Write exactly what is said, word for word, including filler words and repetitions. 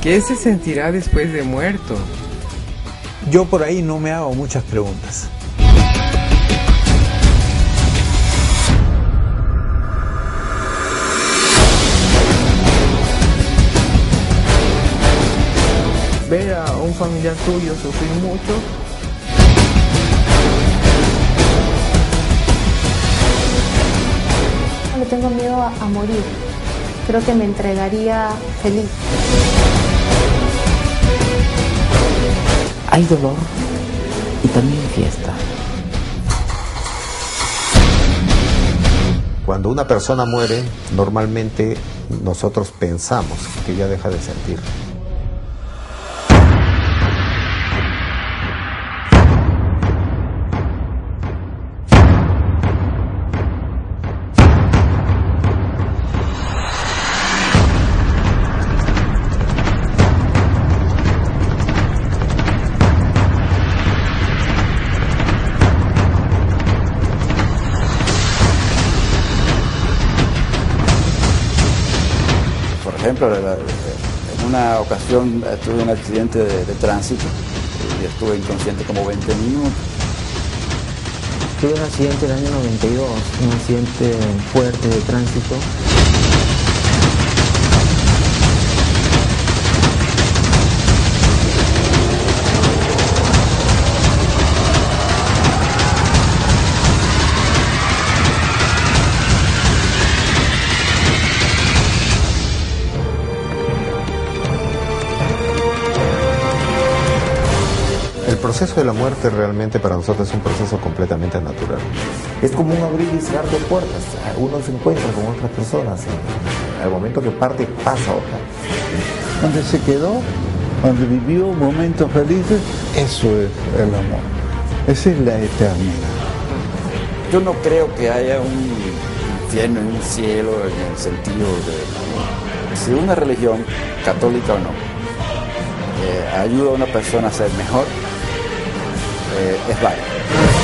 ¿Qué se sentirá después de muerto? Yo por ahí no me hago muchas preguntas. Ver a un familiar tuyo sufrir mucho. Le tengo miedo a, a morir. Creo que me entregaría feliz. Hay dolor y también fiesta. Cuando una persona muere, normalmente nosotros pensamos que ya deja de sentir. Por ejemplo, en una ocasión tuve un accidente de, de tránsito y estuve inconsciente como veinte minutos. Tuve un accidente en el año noventa y dos, un accidente fuerte de tránsito. El proceso de la muerte realmente para nosotros es un proceso completamente natural. Es como un abrir y cerrar de puertas. Uno se encuentra con otras personas. Al momento que parte, pasa otra. Donde se quedó, donde vivió momentos felices, eso es el amor. Esa es la eternidad. Yo no creo que haya un infierno y un cielo en el sentido de si una religión, católica o no, eh, ayuda a una persona a ser mejor, eh, es válido.